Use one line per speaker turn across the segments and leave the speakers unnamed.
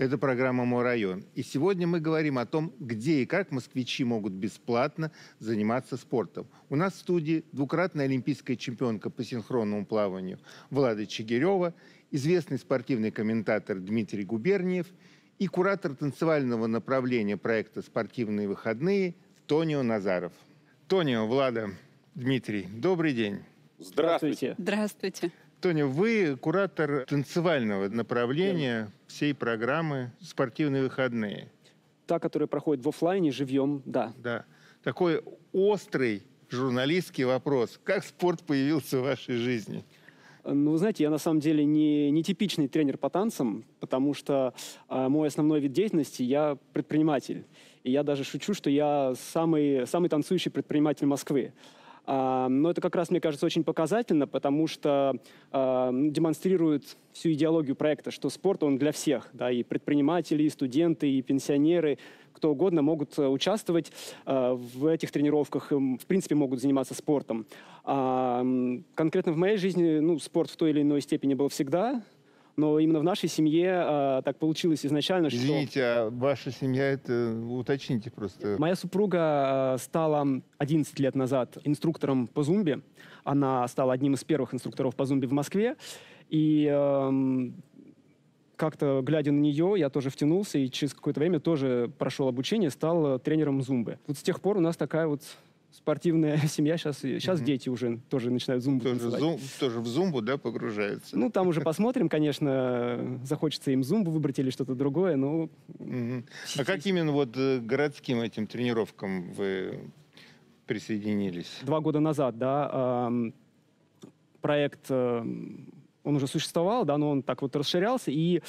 Это программа «Мой район». И сегодня мы говорим о том, где и как москвичи могут бесплатно заниматься спортом. У нас в студии двукратная олимпийская чемпионка по синхронному плаванию Влада Чигирева, известный спортивный комментатор Дмитрий Губерниев и куратор танцевального направления проекта «Спортивные выходные» Тонио Назаров. Тонио, Влада, Дмитрий, добрый день.
Здравствуйте.
Здравствуйте.
Тоня, вы куратор танцевального направления всей программы «Спортивные выходные».
Та, которая проходит в офлайне, живьем, да.
Да. Такой острый журналистский вопрос. Как спорт появился в вашей жизни?
Ну, вы знаете, я на самом деле не типичный тренер по танцам, потому что мой основной вид деятельности – я предприниматель. И я даже шучу, что я самый танцующий предприниматель Москвы. Но это как раз, мне кажется, очень показательно, потому что демонстрирует всю идеологию проекта, что спорт, он для всех. Да, и предприниматели, и студенты, и пенсионеры, кто угодно могут участвовать в этих тренировках, в принципе, могут заниматься спортом. Конкретно в моей жизни спорт в той или иной степени был всегда. Но именно в нашей семье так получилось изначально, что...
Извините, а ваша семья, это уточните просто.
Моя супруга стала 11 лет назад инструктором по зумбе. Она стала одним из первых инструкторов по зумбе в Москве. И как-то, глядя на нее, я тоже втянулся и через какое-то время тоже прошел обучение, стал тренером зумбы. Вот с тех пор у нас такая вот спортивная семья. Сейчас дети уже тоже начинают зумбу танцевать.
Тоже в зумбу, да, погружаются?
Ну, там уже посмотрим, конечно, захочется им зумбу выбрать или что-то другое, но...
А как именно вот городским этим тренировкам вы присоединились?
2 года назад, да, проект, он уже существовал, да, но он так вот расширялся, и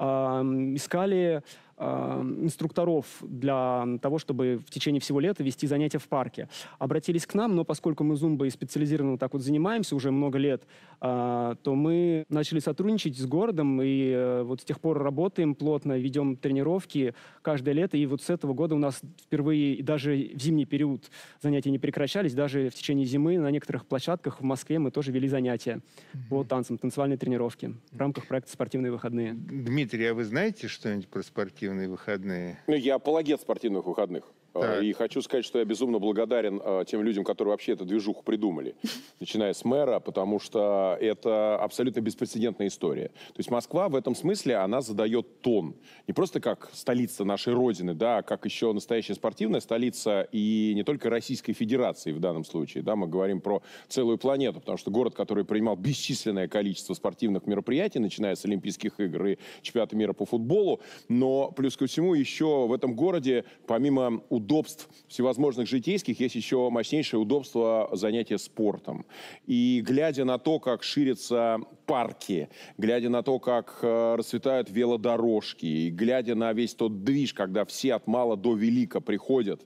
искали инструкторов для того, чтобы в течение всего лета вести занятия в парке. Обратились к нам, но поскольку мы зумбой специализированно так вот занимаемся уже много лет, то мы начали сотрудничать с городом, и вот с тех пор работаем плотно, ведем тренировки каждое лето, и вот с этого года у нас впервые, и даже в зимний период занятия не прекращались, даже в течение зимы на некоторых площадках в Москве мы тоже вели занятия по танцам, танцевальной тренировки в рамках проекта «Спортивные выходные».
Дмитрий, а вы знаете что-нибудь про спортивные выходные?
Ну, я апологет спортивных выходных.
Так.
И хочу сказать, что я безумно благодарен тем людям, которые вообще эту движуху придумали, начиная с мэра, потому что это абсолютно беспрецедентная история. То есть Москва в этом смысле, она задает тон. Не просто как столица нашей Родины, да, а как еще настоящая спортивная столица и не только Российской Федерации в данном случае. Да, мы говорим про целую планету, потому что город, который принимал бесчисленное количество спортивных мероприятий, начиная с Олимпийских игр и чемпионата мира по футболу, но плюс ко всему еще в этом городе, помимо удобств всевозможных житейских, есть еще мощнейшее удобство занятия спортом. И глядя на то, как ширятся парки, глядя на то, как расцветают велодорожки, и глядя на весь тот движ, когда все от мала до велика приходят,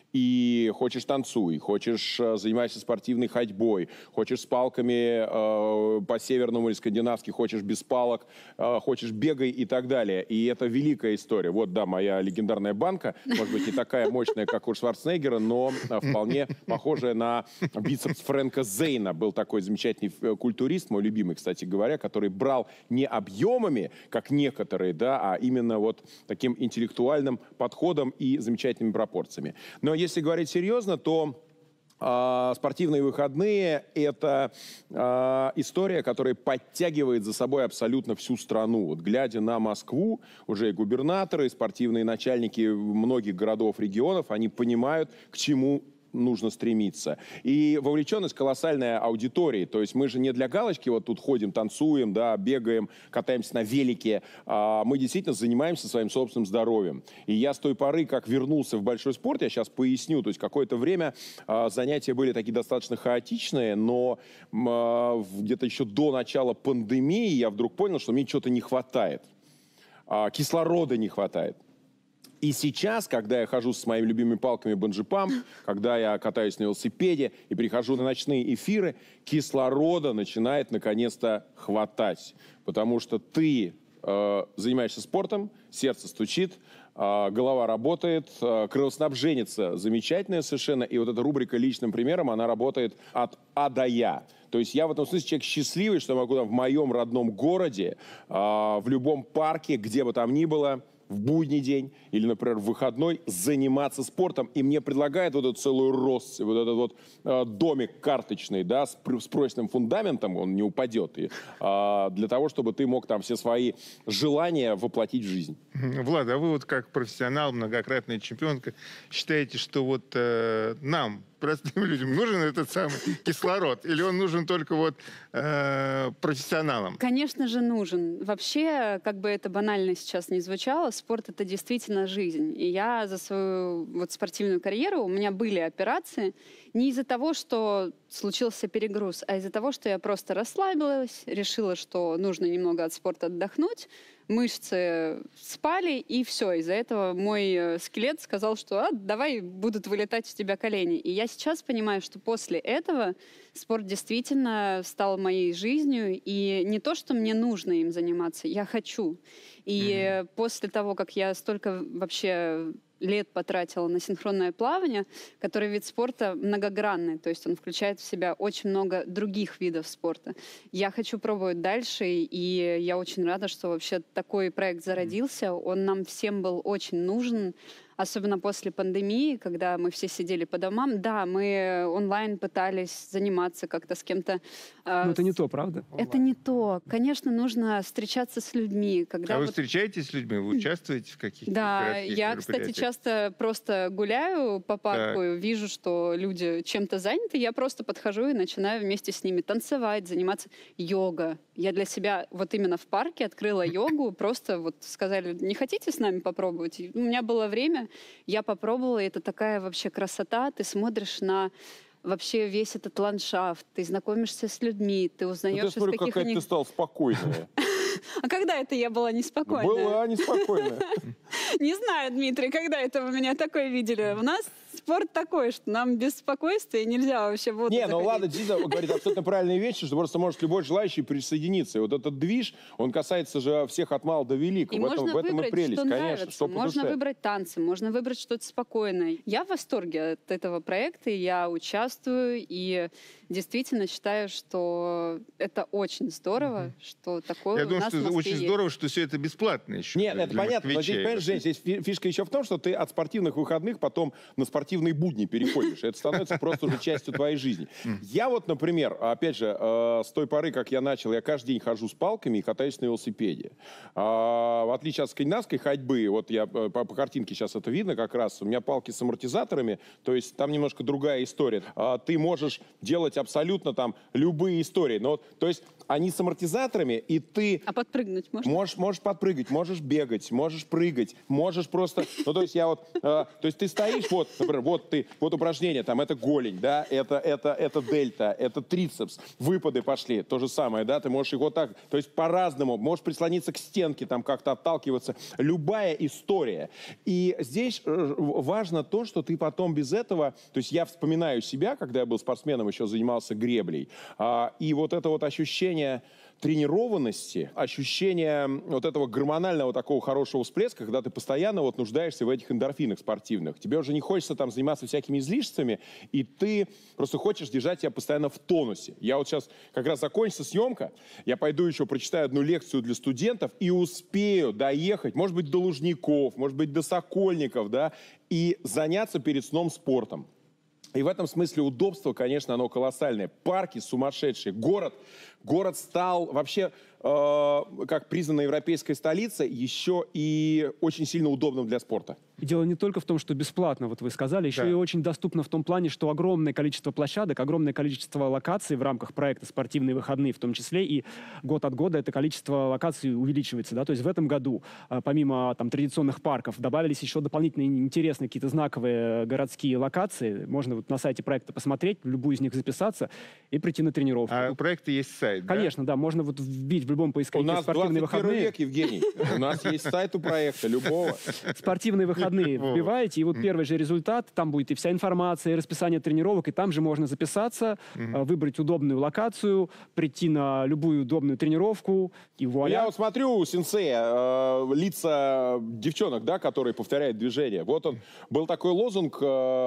и хочешь танцуй, хочешь занимайся спортивной ходьбой, хочешь с палками по северному или скандинавски, хочешь без палок, хочешь бегай и так далее. И это великая история. Вот, да, моя легендарная банка, может быть, не такая мощная, как у Шварценеггера, но вполне похожая на бицепс Фрэнка Зейна. Был такой замечательный культурист, мой любимый, кстати говоря, который брал не объемами, как некоторые, да, а именно вот таким интеллектуальным подходом и замечательными пропорциями. Но если говорить серьезно, то спортивные выходные – это история, которая подтягивает за собой абсолютно всю страну. Вот глядя на Москву, уже и губернаторы, и спортивные начальники многих городов, регионов, они понимают, к чему нужно стремиться. И вовлеченность колоссальной аудитории. То есть мы же не для галочки вот тут ходим, танцуем, да, бегаем, катаемся на велике. Мы действительно занимаемся своим собственным здоровьем. И я с той поры, как вернулся в большой спорт, я сейчас поясню, то есть какое-то время занятия были такие достаточно хаотичные, но где-то еще до начала пандемии я вдруг понял, что мне чего-то не хватает. Кислорода не хватает. И сейчас, когда я хожу с моими любимыми палками банджи-памп, когда я катаюсь на велосипеде и прихожу на ночные эфиры, кислорода начинает наконец-то хватать. Потому что ты занимаешься спортом, сердце стучит, голова работает, кровоснабжение замечательное совершенно. И вот эта рубрика «Личным примером», она работает от А до Я. То есть я в этом смысле человек счастливый, что я могу в моем родном городе, в любом парке, где бы там ни было, в будний день или, например, в выходной заниматься спортом. И мне предлагают вот эту целую россыпь, вот этот вот домик карточный, да, с прочным фундаментом, он не упадет, и, для того, чтобы ты мог там все свои желания воплотить в жизнь.
Влад, а вы вот как профессионал, многократная чемпионка, считаете, что вот нам, простым людям, нужен этот самый кислород? Или он нужен только вот профессионалам?
Конечно же, нужен. Вообще, как бы это банально сейчас не звучало, спорт — это действительно жизнь. И я за свою вот спортивную карьеру, у меня были операции не из-за того, что случился перегруз, а из-за того, что я просто расслабилась, решила, что нужно немного от спорта отдохнуть, мышцы спали, и все. Из-за этого мой скелет сказал, что давай будут вылетать у тебя колени. И я сейчас понимаю, что после этого спорт действительно стал моей жизнью. И не то, что мне нужно им заниматься, я хочу. И после того, как я столько вообще лет потратила на синхронное плавание, который вид спорта многогранный, то есть он включает в себя очень много других видов спорта. Я хочу пробовать дальше, и я очень рада, что вообще такой проект зародился. Он нам всем был очень нужен, особенно после пандемии, когда мы все сидели по домам. Да, мы онлайн пытались заниматься как-то с кем-то.
Но это не то, правда?
Это не то. Конечно, нужно встречаться с людьми. Когда
вы встречаетесь с людьми? Вы участвуете в каких-то городских
я, кстати, часто просто гуляю по парку, вижу, что люди чем-то заняты, я просто подхожу и начинаю вместе с ними танцевать, заниматься йога. Я для себя вот именно в парке открыла йогу, просто вот сказали, не хотите с нами попробовать? И у меня было время, я попробовала, и это такая вообще красота, ты смотришь на вообще весь этот ландшафт, ты знакомишься с людьми, ты узнаешь,
я смотрю,
из каких
какая
они...
ты стала спокойная.
А когда это я была неспокойная?
Была неспокойная.
Не знаю, Дмитрий, когда это вы меня такой видели. У нас спорт такой, что нам без спокойствия нельзя вообще в воду
Не, ну
заходить.
ладно, Дида говорит абсолютно правильные вещи, что просто может любой желающий присоединиться. И вот этот движ, он касается же всех от мала до велика.
И
В этом
выбрать,
и прелесть,
что
конечно.
нравится.
Что по
Можно
душе.
выбрать танцы, можно выбрать что-то спокойное. Я в восторге от этого проекта, и я участвую, и действительно считаю, что это очень здорово, что такое
Я
у
думаю,
нас
что
в Москве
очень
есть.
здорово, что все это бесплатно еще.
Нет, это понятно, но здесь, понимаешь, Жень, здесь фишка еще в том, что ты от спортивных выходных потом на спортивные будни переходишь. Это становится просто уже частью твоей жизни. Я вот, например, опять же, с той поры, как я начал, я каждый день хожу с палками и катаюсь на велосипеде. В отличие от скандинавской ходьбы, вот я по картинке сейчас это видно как раз, у меня палки с амортизаторами, то есть там немножко другая история. Ты можешь делать абсолютно там любые истории, но, то есть они с амортизаторами, и ты...
А подпрыгнуть можно?
Можешь подпрыгать, можешь бегать, можешь прыгать, можешь просто... Ну, то есть я вот... то есть ты стоишь, вот, например, вот упражнение, там, это голень, да, это дельта, это трицепс, выпады пошли, то же самое, да, ты можешь их вот так, то есть по-разному, можешь прислониться к стенке, там, как-то отталкиваться, любая история. И здесь важно то, что ты потом без этого... То есть я вспоминаю себя, когда я был спортсменом, еще занимался греблей, и вот это вот ощущение тренированности, ощущение вот этого гормонального такого хорошего всплеска, когда ты постоянно вот нуждаешься в этих эндорфинах спортивных. Тебе уже не хочется там заниматься всякими излишествами, и ты просто хочешь держать себя постоянно в тонусе. Я вот сейчас как раз закончится съемка, я пойду еще прочитаю одну лекцию для студентов и успею доехать, может быть, до Лужников, может быть, до Сокольников, да, и заняться перед сном спортом. И в этом смысле удобство, конечно, оно колоссальное. Парки сумасшедшие. Город стал вообще, как признанная европейская столица, еще и очень сильно удобным для спорта.
И дело не только в том, что бесплатно, вот вы сказали, еще и очень доступно в том плане, что огромное количество площадок, огромное количество локаций в рамках проекта «Спортивные выходные» в том числе, и год от года это количество локаций увеличивается. Да? То есть в этом году, помимо там, традиционных парков, добавились еще дополнительные интересные какие-то знаковые городские локации. Можно вот на сайте проекта посмотреть, в любую из них записаться и прийти на тренировку.
А у проекта есть сайт,
Конечно, да, можно вот вбить в любом поисковике
У нас
«Спортивные
21
выходные».
век, Евгений. У нас есть сайт у проекта, любого.
«Спортивные выходные» вбиваете, и вот первый же результат, там будет и вся информация, и расписание тренировок, и там же можно записаться, выбрать удобную локацию, прийти на любую удобную тренировку, и вуаля.
Я вот смотрю у сенсея лица девчонок, да, которые повторяют движение. Вот он, был такой лозунг,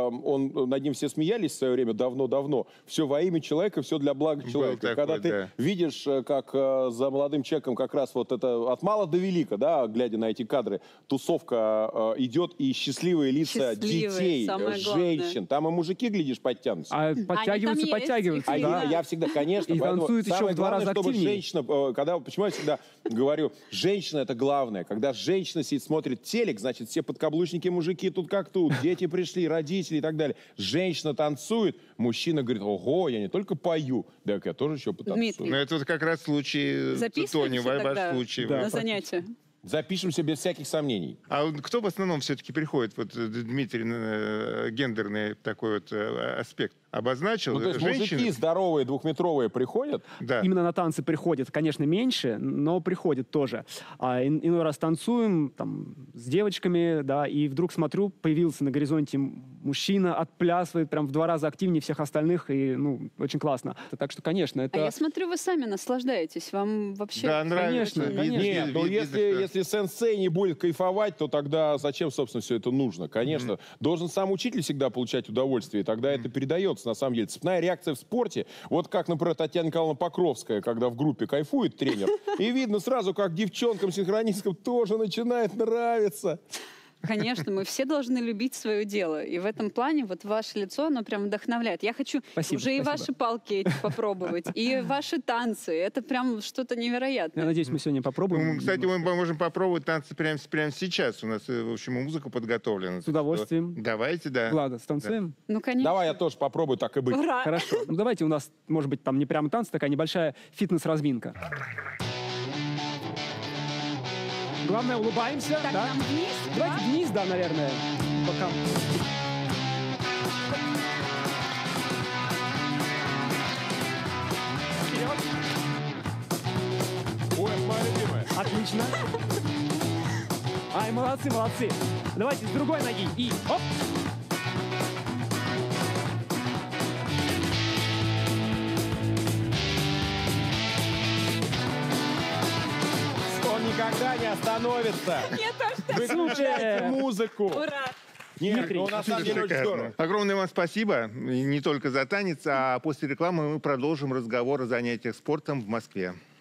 над ним все смеялись в свое время, давно-давно. Все во имя человека, все для блага человека.
такой,
Когда ты
да.
видишь, как за молодым человеком как раз вот это от мала до велика, да, глядя на эти кадры, тусовка идет, и счастливые лица
Счастливые,
детей,
самое
женщин. Там и мужики, глядишь, подтянутся.
А подтягиваются,
есть,
подтягиваются.
их
да.
Я всегда, конечно,
И
поэтому
танцуют еще
самое
в 2 раза
главное, чтобы
активнее.
женщина, почему я всегда говорю, женщина это главное. Когда женщина сидит, смотрит телек, значит, все подкаблучники мужики тут как тут, дети пришли, родители и так далее. Женщина танцует, мужчина говорит, ого, я не только пою, так я тоже еще потанцую.
Дмитрий.
Ну, это вот как раз случай, Тони,
Записываемся
ваш
тогда
случай.
на занятия.
Запишемся без всяких сомнений.
А вот кто в основном все-таки приходит? Вот Дмитрий гендерный такой вот аспект обозначил.
Ну, то есть
Женщины?
мужики здоровые, двухметровые приходят,
Да.
Именно на танцы приходит, конечно, меньше, но приходит тоже. Иной раз танцуем там, с девочками, да, и вдруг смотрю, появился на горизонте мужчина, отплясывает прям в 2 раза активнее всех остальных, и, ну, очень классно. Так что, конечно, это...
А я смотрю, вы сами наслаждаетесь. Вам вообще...
Да, нравится.
Конечно,
Видно,
конечно.
Нет, ну
видно, что-
если сенсей не будет кайфовать, то тогда зачем, собственно, все это нужно? Конечно, должен сам учитель всегда получать удовольствие, и тогда это передается, на самом деле. Цепная реакция в спорте, вот как, например, Татьяна Николаевна Покровская, когда в группе кайфует тренер, и видно сразу, как девчонкам-синхронисткам тоже начинает нравиться.
Конечно, мы все должны любить свое дело. И в этом плане вот ваше лицо, оно прям вдохновляет. Я хочу
Спасибо,
уже и
спасибо.
ваши палки эти попробовать, и ваши танцы. Это прям что-то
Я
невероятное.
надеюсь, мы сегодня попробуем.
Ну, кстати, мы можем попробовать танцы прямо сейчас. У нас, в общем, и музыка подготовлена.
С удовольствием.
Давайте, да.
Влада, станцуем?
Ну, конечно.
Давай я тоже попробую так и быть.
Ура!
Хорошо. Ну, давайте у нас, может быть, там не прямо танцы, такая небольшая фитнес-разминка. Главное, улыбаемся,
Так,
да?
нам вниз?
Давайте вниз, да, наверное. Пока. Вперед.
Ой, это моя любимая.
Отлично. Ай, молодцы, молодцы. Давайте с другой ноги. И оп.
Он никогда не остановится.
Я тоже так.
Выключайте музыку.
Ура!
Нет,
Дмитрий,
ну, на самом деле очень
Шикарно.
здорово.
Огромное вам спасибо. И не только за танец, а после рекламы мы продолжим разговор о занятиях спортом в Москве.